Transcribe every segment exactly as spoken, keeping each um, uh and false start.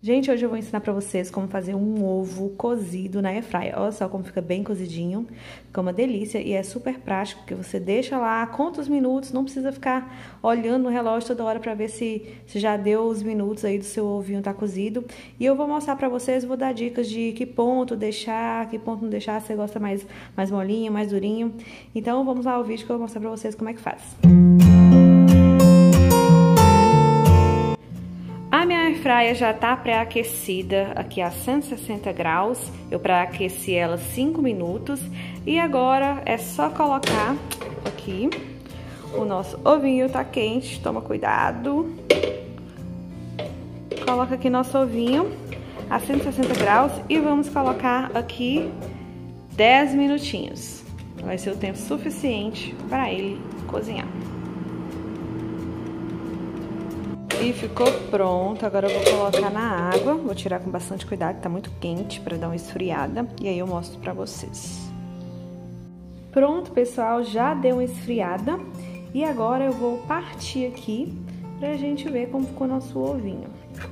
Gente, hoje eu vou ensinar pra vocês como fazer um ovo cozido na airfryer. Olha só como fica bem cozidinho, fica uma delícia e é super prático, porque você deixa lá, conta os minutos, não precisa ficar olhando no relógio toda hora pra ver se, se já deu os minutos aí do seu ovinho tá cozido. E eu vou mostrar pra vocês, vou dar dicas de que ponto deixar, que ponto não deixar, se você gosta mais, mais molinho, mais durinho. Então vamos lá ao vídeo que eu vou mostrar pra vocês como é que faz. A minha airfryer já tá pré-aquecida aqui a cento e sessenta graus, eu pré-aqueci ela cinco minutos e agora é só colocar aqui, o nosso ovinho tá quente, toma cuidado, coloca aqui nosso ovinho a cento e sessenta graus e vamos colocar aqui dez minutinhos, vai ser o tempo suficiente para ele cozinhar. E ficou pronto, agora eu vou colocar na água, vou tirar com bastante cuidado, tá muito quente para dar uma esfriada, e aí eu mostro pra vocês. Pronto, pessoal, já deu uma esfriada, e agora eu vou partir aqui pra gente ver como ficou nosso ovinho.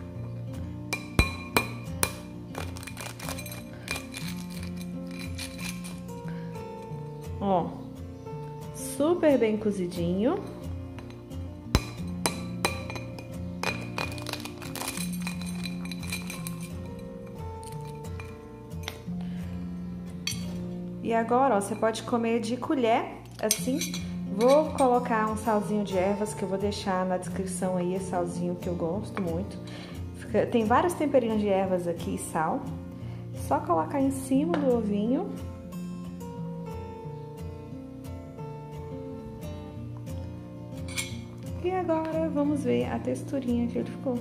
Ó, super bem cozidinho. E agora, ó, você pode comer de colher, assim. Vou colocar um salzinho de ervas, que eu vou deixar na descrição aí, esse salzinho que eu gosto muito. Fica, tem vários temperinhos de ervas aqui e sal. Só colocar em cima do ovinho. E agora, vamos ver a texturinha que ele ficou.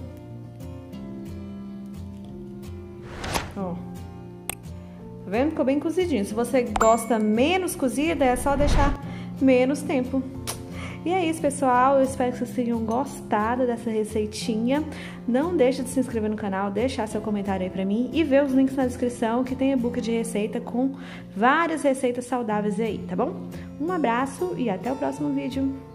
Ó. Tá vendo? Ficou bem cozidinho. Se você gosta menos cozida, é só deixar menos tempo. E é isso, pessoal. Eu espero que vocês tenham gostado dessa receitinha. Não deixe de se inscrever no canal, deixar seu comentário aí pra mim e ver os links na descrição que tem e-book de receita com várias receitas saudáveis aí, tá bom? Um abraço e até o próximo vídeo.